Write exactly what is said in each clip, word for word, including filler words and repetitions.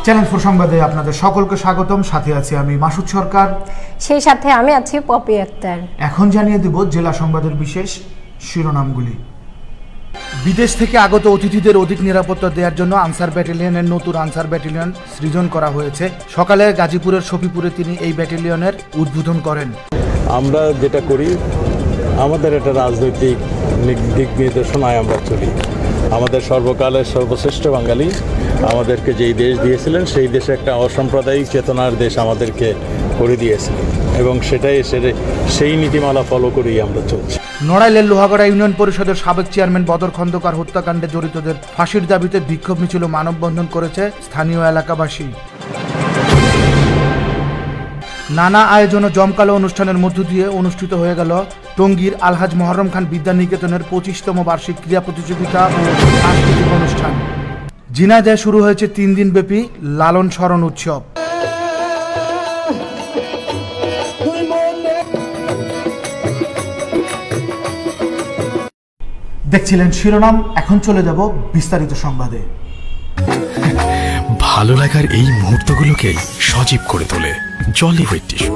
Channel four সংবাদে আপনাদের সকলকে স্বাগতম। সাথে আছি আমি মাসুদ সরকার, সেই সাথে আমি আছি পপি আক্তার। এখন জানিয়ে দেব জেলা সংবাদের বিশেষ শিরোনামগুলি। বিদেশ থেকে আগত অতিথিদের অধিক নিরাপত্তা দেওয়ার জন্য আনসার ব্যাটালিয়নের নতুন আনসার ব্যাটালিয়ন সৃজন করা হয়েছে। সকালে গাজীপুরের শফিপুরে তিনি এই ব্যাটালিয়নের উদ্বোধন করেন। আমরা যেটা করি, আমাদের একটা রাজনৈতিক দিক নির্দেশনায় আমরা চলি। আমাদের সর্বকালের সর্বশ্রেষ্ঠ বাঙালি আমাদেরকে যেই দেশ দিয়েছিলেন, সেই দেশে একটা অসাম্প্রদায়িক চেতনার দেশ আমাদেরকে করে দিয়েছিলেন এবং সেটাই এসে সেই নীতিমালা ফলো করেই আমরা চলছি। নড়াইলের লোহাগড়া ইউনিয়ন পরিষদের সাবেক চেয়ারম্যান বদর খন্দকার হত্যাকাণ্ডে জড়িতদের ফাঁসির দাবিতে বিক্ষোভ মিছিল ও মানববন্ধন করেছে স্থানীয় এলাকাবাসী। নানা আয়োজন ও জমকালো অনুষ্ঠানের মধ্য দিয়ে অনুষ্ঠিত হয়ে গেল টঙ্গীর আলহাজ মহরম খান বিদ্যানিকেতনের পঁচিশতম বার্ষিক ক্রীড়া প্রতিযোগিতা ও সাংস্কৃতিক অনুষ্ঠান। ঝিনাইদহে শুরু হয়েছে তিন দিন ব্যাপী লালন স্মরণ উৎসব। দেখছিলেন শিরোনাম, এখন চলে যাব বিস্তারিত সংবাদে। ভালো লাগার এই মুহূর্তগুলোকে সজীব করে তোলে জলিউড টিস্যু।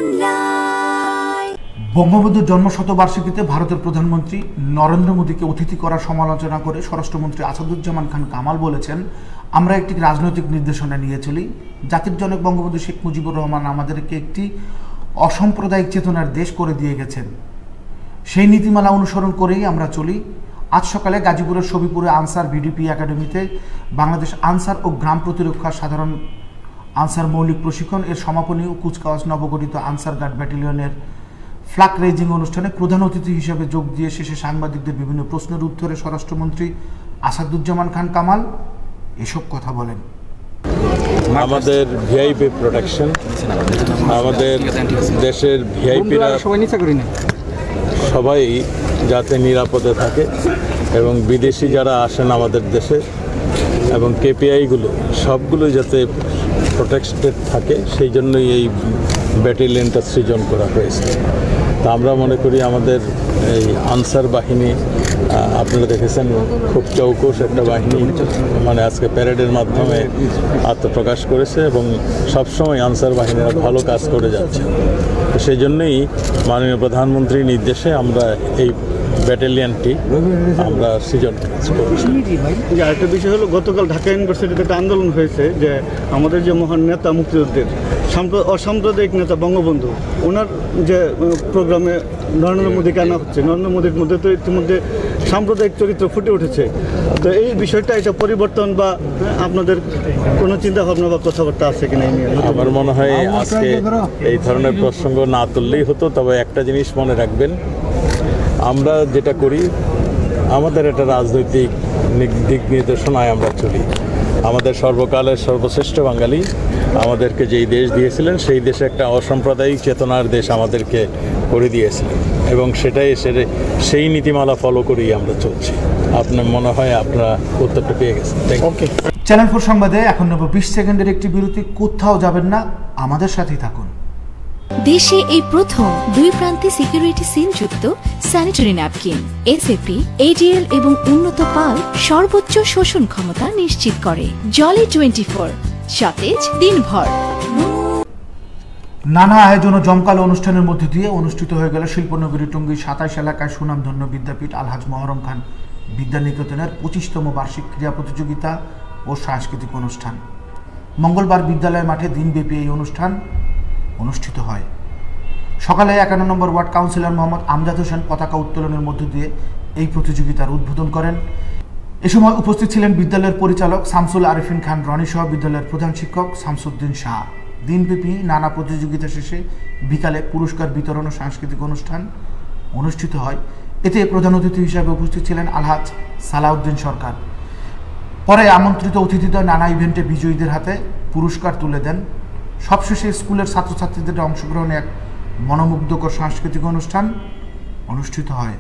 বঙ্গবন্ধুর জন্ম শতবার্ষিকীতে ভারতের প্রধানমন্ত্রী নরেন্দ্র মোদীকে অতিথি করার সমালোচনা করে স্বরাষ্ট্রমন্ত্রী আসাদুজ্জামান খান কামাল বলেছেন, আমরা একটি রাজনৈতিক নির্দেশনা নিয়ে চলি। জাতির জনক বঙ্গবন্ধু শেখ মুজিবুর রহমান আমাদেরকে একটি অসাম্প্রদায়িক চেতনার দেশ করে দিয়ে গেছেন। সেই নীতিমালা অনুসরণ করেই আমরা চলি। আজ সকালে গাজীপুরের শফিপুরে আনসার ভিডিপি একাডেমিতে বাংলাদেশ আনসার ও গ্রাম প্রতিরক্ষা সাধারণ আনসার মৌলিক প্রশিক্ষণ এর সমাপনী ও কুচকাওয়াজ নবগঠিত আনসার গার্ড ব্যাটালিয়নের ফ্ল্যাগ রেজিং অনুষ্ঠানে প্রধান অতিথি হিসেবে যোগ দিয়ে শেষে সাংবাদিকদের বিভিন্ন প্রশ্নের উত্তরে স্বরাষ্ট্রমন্ত্রী আসাদুজ্জামান খান কামাল এসব কথা বলেন। আমাদের ভিআইপি প্রোটেকশন, আমাদের দেশের ভিআইপিরা সবাই যাতে নিরাপদে থাকে এবং বিদেশি যারা আসেন আমাদের দেশে এবং কেপিআইগুলো সবগুলো যাতে প্রোটেক্টেড থাকে, সেই জন্যই এই ব্যাটালিয়নটা সৃজন করা হয়েছে। তা আমরা মনে করি আমাদের এই আনসার বাহিনী, আপনারা দেখেছেন খুব চৌকস একটা বাহিনী, মানে আজকে প্যারেডের মাধ্যমে আত্মপ্রকাশ করেছে এবং সবসময় আনসার বাহিনীরা ভালো কাজ করে যাচ্ছে। সেই জন্যই মাননীয় প্রধানমন্ত্রীর নির্দেশে আমরা এই ব্যাটালিয়নটি আমরা সৃজন করছি। আরেকটা বিষয় হলো, গতকাল ঢাকা ইউনিভার্সিটিতে একটা আন্দোলন হয়েছে যে আমাদের যে মহান নেতা মুক্তিযুদ্ধের অসাম্প্রদায়িক নেতা বঙ্গবন্ধু, ওনার যে প্রোগ্রামে নরেন্দ্র মোদীকে আনা হচ্ছে, নরেন্দ্র মোদীর মধ্যে তো ইতিমধ্যে সাম্প্রদায়িক চরিত্র ফুটে উঠেছে। তো এই বিষয়টা, এটা পরিবর্তন বা আপনাদের কোনো চিন্তা ভাবনা বা কথাবার্তা আছে কিনা? আমার মনে হয় আজকে এই ধরনের প্রসঙ্গ না তুললেই হতো। তবে একটা জিনিস মনে রাখবেন, আমরা যেটা করি, আমাদের একটা রাজনৈতিক দিক নির্দেশনায় আমরা চলি। আমাদের সর্বকালের সর্বশ্রেষ্ঠ বাঙালি আমাদেরকে যেই দেশ দিয়েছিলেন, সেই দেশে একটা অসাম্প্রদায়িক চেতনার দেশ আমাদেরকে করে দিয়েছিলেন এবং সেটাই এসে সেই নীতিমালা ফলো করেই আমরা চলছি। আপনার মনে হয় আপনারা উত্তরটা পেয়ে গেছেন। ওকে, চ্যানেল ফোর সংবাদে এখন নেব বিশ সেকেন্ডের একটি বিরতি। কোথাও যাবেন না, আমাদের সাথেই থাকুন। দেশে এই প্রথম দুই প্রান্তে সিকিউরিটি সিল যুক্ত স্যানিটারি ন্যাপকিন এসএপি, এডিএল এবং উন্নত পাল সর্বোচ্চ শোষণ ক্ষমতা নিশ্চিত করে। জলি টোয়েন্টি ফোর, সতেজ দিনভর। নানা আয়োজন ও জমকালো অনুষ্ঠানের মধ্যে দিয়ে অনুষ্ঠিত হয়ে গেল শিল্পনগরী টঙ্গী সাতাইশ এলাকায় সুনামধন্য বিদ্যাপীঠ আলহাজ মহরম খান বিদ্যানিকেতনের পঁচিশতম বার্ষিক ক্রীড়া প্রতিযোগিতা ও সাংস্কৃতিক অনুষ্ঠান। মঙ্গলবার বিদ্যালয় মাঠে দিনব্যাপী এই অনুষ্ঠান অনুষ্ঠিত হয়। সকালে একান্ন নম্বর ওয়ার্ড কাউন্সিলর মোহাম্মদ আমজাদ হোসেন পতাকা উত্তোলনের মধ্য দিয়ে এই প্রতিযোগিতার উদ্বোধন করেন। এ সময় উপস্থিত ছিলেন বিদ্যালয়ের পরিচালক শামসুল আরিফিন খান রনি সহ বিদ্যালয়ের প্রধান শিক্ষক শামসুদ্দিন শাহ। দিনব্যাপী নানা প্রতিযোগিতা শেষে বিকালে পুরস্কার বিতরণ ও সাংস্কৃতিক অনুষ্ঠান অনুষ্ঠিত হয়। এতে প্রধান অতিথি হিসেবে উপস্থিত ছিলেন আলহাজ সালাউদ্দিন সরকার। পরে আমন্ত্রিত অতিথিদ্বয় নানা ইভেন্টে বিজয়ীদের হাতে পুরস্কার তুলে দেন। সবশেষে স্কুলের ছাত্রছাত্রীদের অংশগ্রহণে এক মনোমুগ্ধকর সাংস্কৃতিক অনুষ্ঠান অনুষ্ঠিত হয়।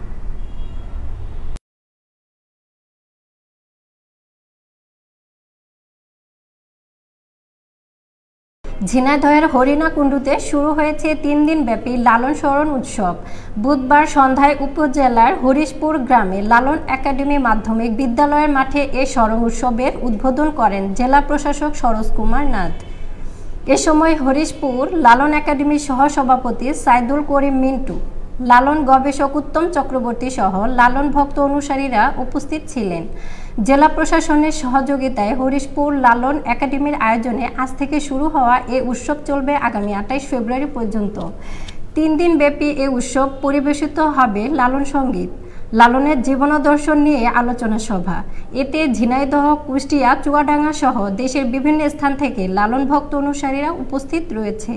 ঝিনাইদহের হরিণাকুণ্ডুতে শুরু হয়েছে তিন দিন ব্যাপী লালন স্মরণ উৎসব। বুধবার সন্ধ্যায় উপজেলার হরিশপুর গ্রামে লালন একাডেমি মাধ্যমিক বিদ্যালয়ের মাঠে এ স্মরণ উৎসবের উদ্বোধন করেন জেলা প্রশাসক সরোজ কুমার নাথ। এ সময় হরিশপুর লালন একাডেমির সহসভাপতি সাইদুল করিম মিন্টু, লালন গবেষক উত্তম চক্রবর্তী সহ লালন ভক্ত অনুসারীরা উপস্থিত ছিলেন। জেলা প্রশাসনের সহযোগিতায় হরিশপুর লালন একাডেমির আয়োজনে আজ থেকে শুরু হওয়া এ উৎসব চলবে আগামী আঠাইশ ফেব্রুয়ারি পর্যন্ত। তিন দিন ব্যাপী এ উৎসব পরিবেশিত হবে লালন সঙ্গীত, লালনের জীবনাদর্শন নিয়ে আলোচনা সভা। এতে ঝিনাইদহ, কুষ্টিয়া, চুয়াডাঙ্গা সহ দেশের বিভিন্ন স্থান থেকে লালন ভক্ত অনুসারীরা উপস্থিত রয়েছে।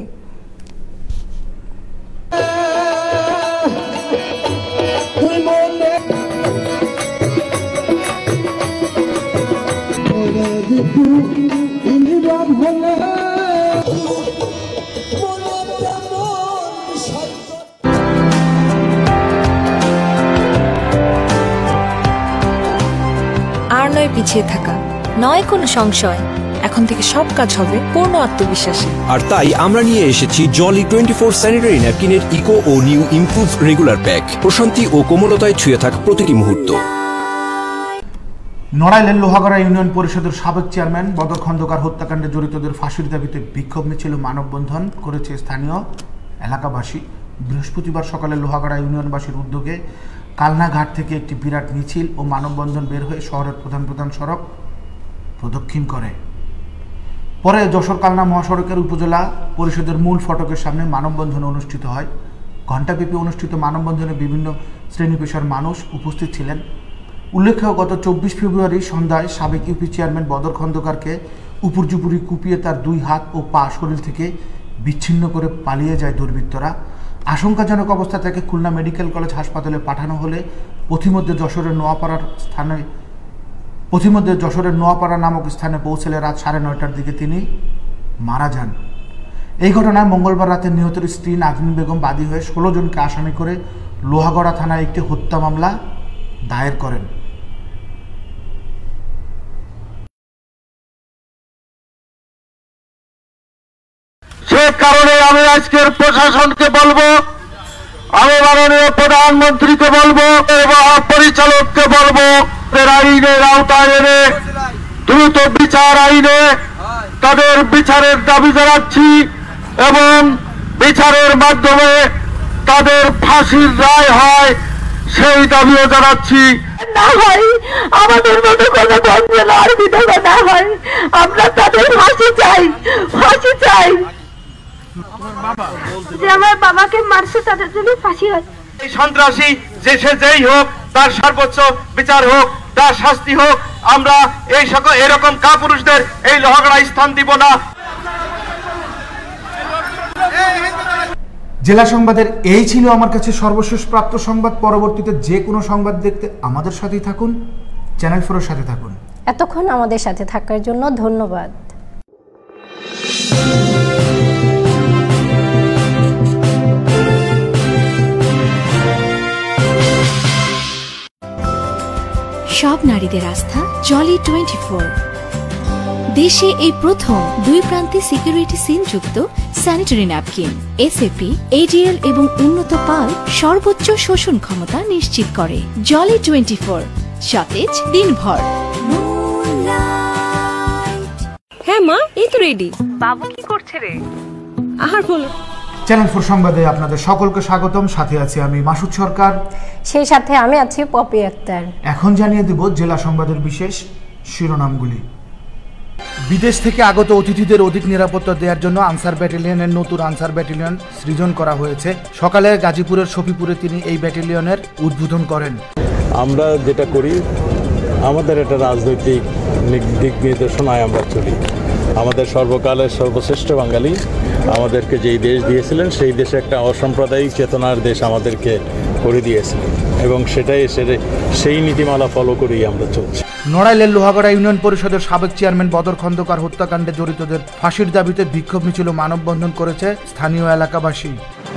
আর নয় পিছিয়ে থাকা, নয় কোনো সংশয়, এখন থেকে সব কাজ হবে পূর্ণ আত্মবিশ্বাসে। আর তাই আমরা নিয়ে এসেছি জলি টোয়েন্টি ফোর স্যানিটারি ন্যাপকিনের ইকো ও নিউ ইমপ্রুভ রেগুলার প্যাক। প্রশান্তি ও কোমলতায় ছুঁয়ে থাক প্রতিটি মুহূর্ত। নড়াইলের লোহাগড়া ইউনিয়ন পরিষদের সাবেক চেয়ারম্যান বদর খন্দকার হত্যাকাণ্ডে জড়িতদের ফাঁসির দাবিতে বিক্ষোভ মিছিল মানববন্ধন করেছে স্থানীয় এলাকাবাসী। বৃহস্পতিবার সকালে লোহাগড়া ইউনিয়নবাসীর উদ্যোগে কালনাঘাট থেকে একটি বিরাট মিছিল ও মানববন্ধন বের হয়ে শহরের প্রধান প্রধান সড়ক প্রদক্ষিণ করে। পরে যশোর কালনা মহাসড়কের উপজেলা পরিষদের মূল ফটকের সামনে মানববন্ধন অনুষ্ঠিত হয়। ঘণ্টাব্যাপী অনুষ্ঠিত মানববন্ধনে বিভিন্ন শ্রেণী পেশার মানুষ উপস্থিত ছিলেন। উল্লেখ্য, গত চব্বিশ ফেব্রুয়ারি সন্ধ্যায় সাবেক ইউপি চেয়ারম্যান বদর খন্দকারকে উপর্যুপুরি কুপিয়ে তার দুই হাত ও পা শরীর থেকে বিচ্ছিন্ন করে পালিয়ে যায় দুর্বৃত্তরা। আশঙ্কাজনক অবস্থা থেকে খুলনা মেডিকেল কলেজ হাসপাতালে পাঠানো হলে পথিমধ্যে যশোরের নোয়াপাড়ার স্থানে পথিমধ্যে যশোরের নোয়াপাড়া নামক স্থানে পৌঁছলে রাত সাড়ে নয়টার দিকে তিনি মারা যান। এই ঘটনায় মঙ্গলবার রাতে নিহতের স্ত্রী নাজনীন বেগম বাদী হয়ে ষোলো জনকে আসামি করে লোহাগড়া থানায় একটি হত্যা মামলা দায়ের করেন। সে কারণে আমি আজকের প্রশাসনকে বলবো, আমি মাননীয় প্রধানমন্ত্রীকে বলবো এবং পরিচালককে বলবো, আইনের আওতায় এনে দ্রুত বিচার আইনে তাদের বিচারের দাবি জানাচ্ছি এবং বিচারের মাধ্যমে তাদের ফাঁসির রায় হয় সেই দাবিও জানাচ্ছি। না হয় আমাদের মতো কোনো বন্ধন আর বিধবা না হয়, আমরা তাদের ফাঁসি চাই, ফাঁসি চাই। যে আমার বাবাকে মারছে তাদের জন্য ফাঁসি হয়। এই সন্ত্রাসী যে সে যেই হোক তার সর্বোচ্চ বিচার হোক, তার শাস্তি হোক। আমরা এই সকল এরকম কাপুরুষদের এই লোহাগড়া স্থান দিব না। জেলা সংবাদের এই ছিল আমার কাছে সর্বশেষ প্রাপ্ত সংবাদ। পরবর্তীতে যে কোনো সংবাদ দেখতে আমাদের সাথেই থাকুন, চ্যানেল ফোরের সাথে থাকুন। এতক্ষণ আমাদের সাথে থাকার জন্য ধন্যবাদ। সব নারীদের আস্থা জলি টোয়েন্টি ফোর। দেশে এই প্রথম দুই প্রান্তে সিকিউরিটি সিল যুক্ত স্যানিটারি ন্যাপকিন। এসএপি, এডিএল এবং উন্নত পাল সর্বোচ্চ শোষণ ক্ষমতা নিশ্চিত করে। জলি টোয়েন্টি ফোর, সতেজ দিনভর। হ্যাঁ মা, এই তো রেডি। বাবু কি করছে রে? আহার বলো। চ্যানেল ফোর সংবাদে আপনাদের সকলকে স্বাগতম। সাথে আছি আমি মাসুদ সরকার, সেই সাথে আমি আছি পপি আক্তার। এখন জানিয়ে দেব জেলা সংবাদের বিশেষ শিরোনামগুলি। বিদেশ থেকে আগত অতিথিদের অধিক নিরাপত্তা দেওয়ার জন্য আনসার ব্যাটালিয়নের নতুন আনসার ব্যাটালিয়ন সৃজন করা হয়েছে। সকালে গাজীপুরের শফিপুরে তিনি এই ব্যাটালিয়নের উদ্বোধন করেন। আমরা যেটা করি, আমাদের একটা রাজনৈতিক দিক নির্দেশনায় আমরা চলি। আমাদের সর্বকালের সর্বশ্রেষ্ঠ বাঙালি আমাদেরকে যেই দেশ দিয়েছিলেন, সেই দেশে একটা অসাম্প্রদায়িক চেতনার দেশ আমাদেরকে করে দিয়েছিলেন এবং সেটাই এসে সেই নীতিমালা ফলো করেই আমরা চলছি। নড়াইলের লোহাগড়া ইউনিয়ন পরিষদের সাবেক চেয়ারম্যান বদর খন্দকার হত্যাকাণ্ডে জড়িতদের ফাঁসির দাবিতে বিক্ষোভ মিছিল মানববন্ধন করেছে স্থানীয় এলাকাবাসী।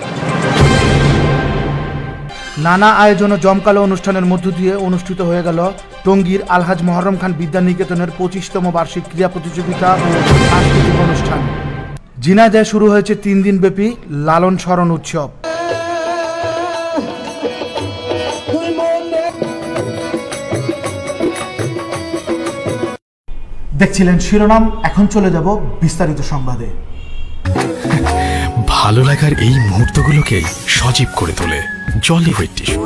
নানা আয়োজন ও জমকালো অনুষ্ঠানের মধ্য দিয়ে অনুষ্ঠিত হয়ে গেল টঙ্গীর আলহাজ মহরম খান বিদ্যানিকেতনের পঁচিশতম বার্ষিক ক্রীড়া প্রতিযোগিতা ও সাংস্কৃতিক অনুষ্ঠান। ঝিনাইদহে শুরু হয়েছে তিন দিন ব্যাপী লালন স্মরণ উৎসব। দেখছিলেন শিরোনাম, এখন চলে যাব বিস্তারিত সংবাদে। ভালো লাগার এই মুহূর্তগুলোকে সজীব করে তোলে জলি হুইট টিস্যু।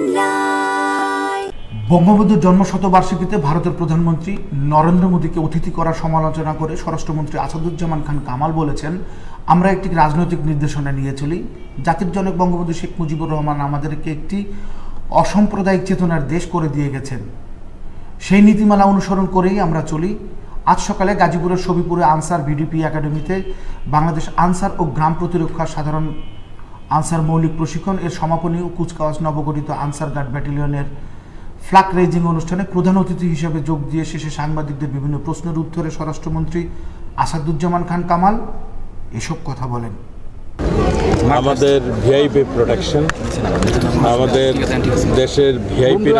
বঙ্গবন্ধুর জন্ম শতবার্ষিকীতে ভারতের প্রধানমন্ত্রী নরেন্দ্র মোদীকে অতিথি করার সমালোচনা করে স্বরাষ্ট্রমন্ত্রী আসাদুজ্জামান খান কামাল বলেছেন, আমরা একটি রাজনৈতিক নির্দেশনা নিয়ে চলি। জাতির জনক বঙ্গবন্ধু শেখ মুজিবুর রহমান আমাদেরকে একটি অসাম্প্রদায়িক চেতনার দেশ করে দিয়ে গেছেন। সেই নীতিমালা অনুসরণ করেই আমরা চলি। আজ সকালে গাজীপুরের সবিপুরে আনসার ভিডিপি একাডেমিতে বাংলাদেশ আনসার ও গ্রাম প্রতিরক্ষা সাধারণ আনসার মৌলিক প্রশিক্ষণ এর সমাপনী ও কুচকাওয়াজ নবগঠিত আনসার গার্ড ব্যাটালিয়নের ফ্ল্যাগ রেজিং অনুষ্ঠানে প্রধান অতিথি হিসেবে যোগ দিয়ে শেষে সাংবাদিকদের বিভিন্ন প্রশ্নের উত্তরে স্বরাষ্ট্রমন্ত্রী আসাদুজ্জামান খান কামাল এসব কথা বলেন। আমাদের ভিআইপি প্রোটেকশন, আমাদের দেশের ভিআইপিরা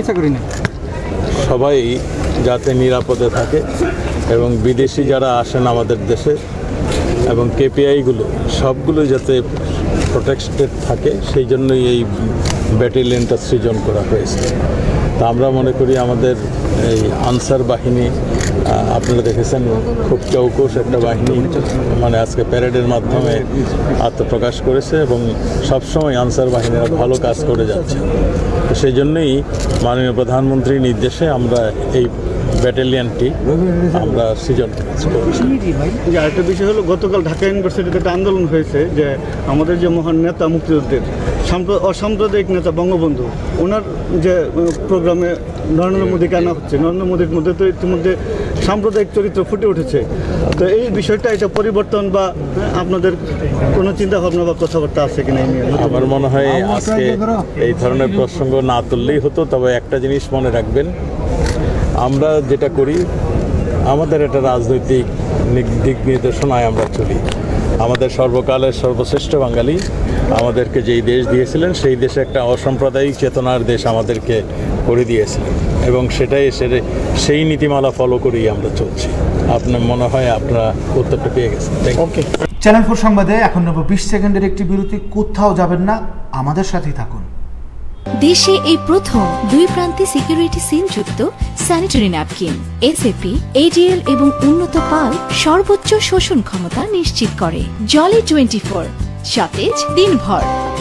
সবাই যাতে নিরাপদে থাকে এবং বিদেশি যারা আসেন আমাদের দেশে এবং কেপিআইগুলো সবগুলো যাতে প্রোটেক্টেড থাকে, সেই জন্যই এই ব্যাটালিয়নটা সৃজন করা হয়েছে। তা আমরা মনে করি আমাদের এই আনসার বাহিনী, আপনারা দেখেছেন খুব চৌকস একটা বাহিনী, মানে আজকে প্যারেডের মাধ্যমে আত্মপ্রকাশ করেছে এবং সবসময় আনসার বাহিনীরা ভালো কাজ করে যাচ্ছে। তো সেই জন্যই মাননীয় প্রধানমন্ত্রীর নির্দেশে আমরা এই ব্যাটালিয়নটি আমরা সৃজন করেছি। যে আরেকটা বিষয় হলো, গতকাল ঢাকা ইউনিভার্সিটিতে একটা আন্দোলন হয়েছে যে আমাদের যে মহান নেতা মুক্তিযুদ্ধের অসাম্প্রদায়িক নেতা বঙ্গবন্ধু, ওনার যে প্রোগ্রামে নরেন্দ্র মোদীকে আনা হচ্ছে, নরেন্দ্র মোদীর মধ্যে তো ইতিমধ্যে সাম্প্রদায়িক চরিত্র ফুটে উঠেছে। তো এই বিষয়টা, এটা পরিবর্তন বা আপনাদের কোনো চিন্তা ভাবনা বা কথাবার্তা আছে কিনা এই নিয়ে? আমার মনে হয় আজকে এই ধরনের প্রসঙ্গ না তুললেই হতো। তবে একটা জিনিস মনে রাখবেন, আমরা যেটা করি আমাদের একটা রাজনৈতিক দিক নির্দেশনায় আমরা চলি। আমাদের সর্বকালের সর্বশ্রেষ্ঠ বাঙালি আমাদেরকে যেই দেশ দিয়েছিলেন, সেই দেশে একটা অসাম্প্রদায়িক চেতনার দেশ আমাদেরকে করে দিয়েছিলেন এবং সেটাই এসে সেই নীতিমালা ফলো করেই আমরা চলছি। আপনার মনে হয় আপনারা উত্তরটা পেয়ে গেছেন। ওকে, চ্যানেল ফোর সংবাদে এখন নেব বিশ সেকেন্ডের একটি বিরতি। কোথাও যাবেন না, আমাদের সাথেই থাকুন। দেশে এই প্রথম দুই প্রান্তে সিকিউরিটি সিল যুক্ত স্যানিটারি ন্যাপকিন এসএপি, এডিএল এবং উন্নত পাল সর্বোচ্চ শোষণ ক্ষমতা নিশ্চিত করে। জলি টোয়েন্টি ফোর, সতেজ দিনভর।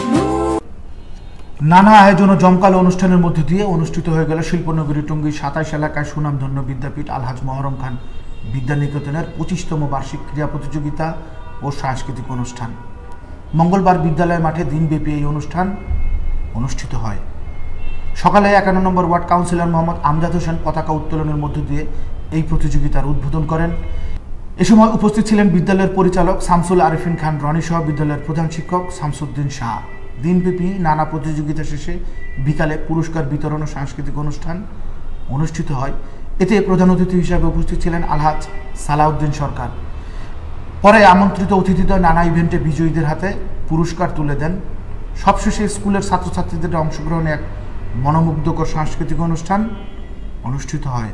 নানা আয়োজন ও জমকালো অনুষ্ঠানের মধ্য দিয়ে অনুষ্ঠিত হয়ে গেল শিল্পনগরী টঙ্গীর সাতাইশ এলাকায় সুনামধন্য বিদ্যাপীঠ আলহাজ মহরম খান বিদ্যানিকেতনের পঁচিশতম বার্ষিক ক্রীড়া প্রতিযোগিতা ও সাংস্কৃতিক অনুষ্ঠান। মঙ্গলবার বিদ্যালয় মাঠে দিনব্যাপী এই অনুষ্ঠান অনুষ্ঠিত হয়। সকালে একান্ন নম্বর ওয়ার্ড কাউন্সিলর মোহাম্মদ আমজাদ হোসেন পতাকা উত্তোলনের মধ্য দিয়ে এই প্রতিযোগিতার উদ্বোধন করেন। এ সময় উপস্থিত ছিলেন বিদ্যালয়ের পরিচালক শামসুল আরিফিন খান রনি সহ বিদ্যালয়ের প্রধান শিক্ষক শামসুদ্দিন শাহ। দিনব্যাপী নানা প্রতিযোগিতা শেষে বিকালে পুরস্কার বিতরণ ও সাংস্কৃতিক অনুষ্ঠান অনুষ্ঠিত হয়। এতে প্রধান অতিথি হিসাবে উপস্থিত ছিলেন আলহাজ সালাউদ্দিন সরকার। পরে আমন্ত্রিত অতিথিদ্বয় নানা ইভেন্টে বিজয়ীদের হাতে পুরস্কার তুলে দেন। সবশেষে স্কুলের ছাত্রছাত্রীদের অংশগ্রহণে এক মনোমুগ্ধকর সাংস্কৃতিক অনুষ্ঠান অনুষ্ঠিত হয়।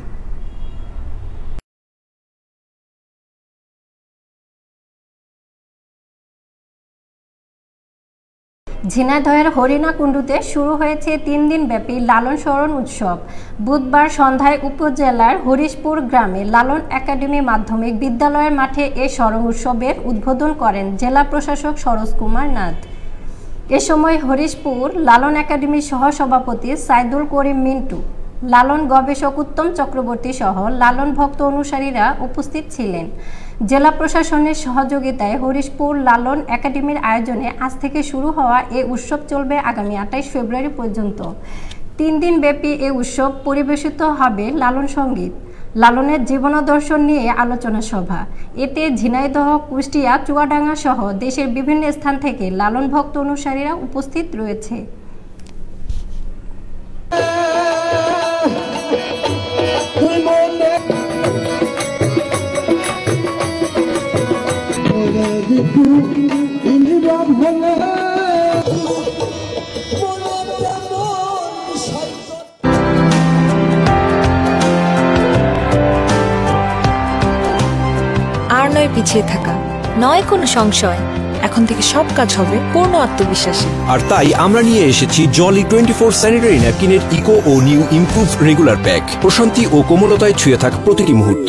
ঝিনাইদহের হরিণাকুণ্ডুতে শুরু হয়েছে তিন দিন ব্যাপী লালন স্মরণ উৎসব। বুধবার সন্ধ্যায় উপজেলার হরিশপুর গ্রামে লালন একাডেমি মাধ্যমিক বিদ্যালয়ের মাঠে এ স্মরণ উৎসবের উদ্বোধন করেন জেলা প্রশাসক সরোজ কুমার নাথ। এ সময় হরিশপুর লালন একাডেমির সহসভাপতি সাইদুল করিম মিন্টু, লালন গবেষক উত্তম চক্রবর্তী সহ লালন ভক্ত অনুসারীরা উপস্থিত ছিলেন। জেলা প্রশাসনের সহযোগিতায় হরিশপুর লালন একাডেমির আয়োজনে আজ থেকে শুরু হওয়া এ উৎসব চলবে আগামী আঠাইশ ফেব্রুয়ারি পর্যন্ত। তিন দিন ব্যাপী এ উৎসব পরিবেশিত হবে লালন সঙ্গীত, লালনের জীবনাদর্শন নিয়ে আলোচনা সভা। এতে ঝিনাইদহ, কুষ্টিয়া, চুয়াডাঙ্গা সহ দেশের বিভিন্ন স্থান থেকে লালন ভক্ত অনুসারীরা উপস্থিত রয়েছে। আর নয় পিছিয়ে থাকা, নয় কোনো সংশয়, এখন থেকে সব কাজ হবে পূর্ণ আত্মবিশ্বাসী। আর তাই আমরা নিয়ে এসেছি জলি টোয়েন্টি ফোর স্যানিটারি ন্যাপকিনের ইকো ও নিউ ইমপ্রুভ রেগুলার প্যাক। প্রশান্তি ও কোমলতায় ছুঁয়ে থাক প্রতিটি মুহূর্ত।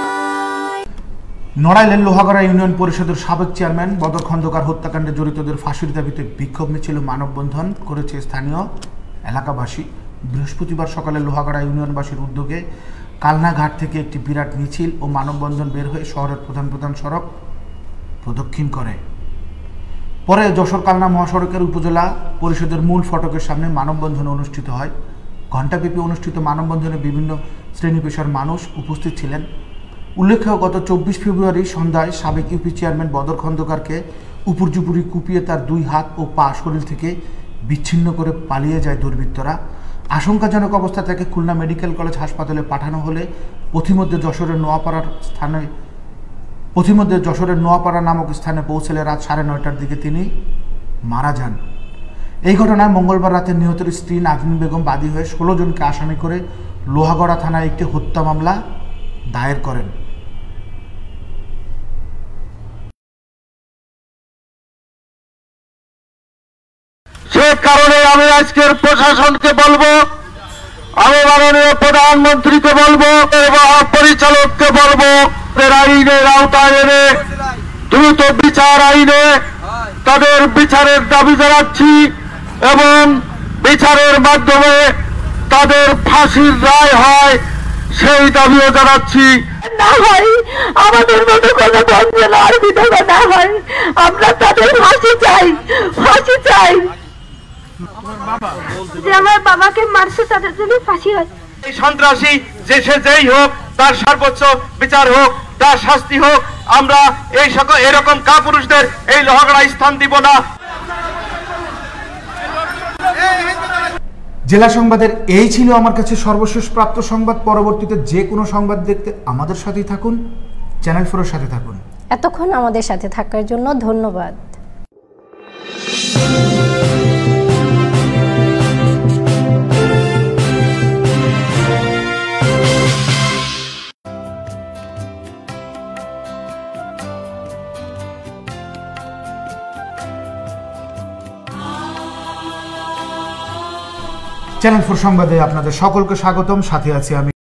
নড়াইলের লোহাগড়া ইউনিয়ন পরিষদের সাবেক চেয়ারম্যান বদর খন্দকার হত্যাকাণ্ডে জড়িতদের ফাঁসির দাবিতে বিক্ষোভ মিছিল মানববন্ধন করেছে স্থানীয় এলাকাবাসী। বৃহস্পতিবার সকালে লোহাগড়া ইউনিয়নবাসীর উদ্যোগে কালনাঘাট থেকে একটি বিরাট মিছিল ও মানববন্ধন বের হয়ে শহরের প্রধান প্রধান সড়ক প্রদক্ষিণ করে। পরে যশোর কালনা মহাসড়কের উপজেলা পরিষদের মূল ফটকের সামনে মানববন্ধন অনুষ্ঠিত হয়। ঘণ্টাব্যাপী অনুষ্ঠিত মানববন্ধনে বিভিন্ন শ্রেণী পেশার মানুষ উপস্থিত ছিলেন। উল্লেখ্য, গত চব্বিশ ফেব্রুয়ারি সন্ধ্যায় সাবেক ইউপি চেয়ারম্যান বদর খন্দকারকে উপর্যুপুরি কুপিয়ে তার দুই হাত ও পা শরীর থেকে বিচ্ছিন্ন করে পালিয়ে যায় দুর্বৃত্তরা। আশঙ্কাজনক অবস্থা তাকে খুলনা মেডিকেল কলেজ হাসপাতালে পাঠানো হলে পথিমধ্যে যশোরের নোয়াপাড়ার স্থানে পথিমধ্যে যশোরের নোয়াপাড়া নামক স্থানে পৌঁছলে রাত সাড়ে নয়টার দিকে তিনি মারা যান। এই ঘটনায় মঙ্গলবার রাতে নিহতের স্ত্রী নাজনীন বেগম বাদী হয়ে ষোলো জনকে আসামি করে লোহাগড়া থানায় একটি হত্যা মামলা দায়ের করেন। সে কারণে আমি আজকের প্রশাসনকে বলবো, আমি মাননীয় প্রধানমন্ত্রীকে বলবো এবং পরিচালককে বলবো, আইনের আওতায় এনে দ্রুত বিচার আইনে তাদের বিচারের দাবি জানাচ্ছি এবং বিচারের মাধ্যমে তাদের ফাঁসির রায় হয় সেই দাবিও জানাচ্ছি। না হয় আমাদের মতো কোনো বঞ্চন আর বিধবা না হয়, আমরা তাদের ফাঁসি চাই, ফাঁসি চাই। যে আমার বাবাকে মারছে তাদের জন্য ফাঁসি হয়। এই সন্ত্রাসী যে সে যেই হোক তার সর্বোচ্চ বিচার হোক, তার শাস্তি হোক। আমরা এই সকল এরকম কাপুরুষদের এই লোহাগড়ায় স্থান দিব না। জেলা সংবাদের এই ছিল আমার কাছে সর্বশেষ প্রাপ্ত সংবাদ। পরবর্তীতে যে কোনো সংবাদ দেখতে আমাদের সাথেই থাকুন, চ্যানেল ফোরের সাথে থাকুন। এতক্ষণ আমাদের সাথে থাকার জন্য ধন্যবাদ। চ্যানেল ফোর সংবাদে আপনাদের সকলকে স্বাগতম। সাথে আছি আমি।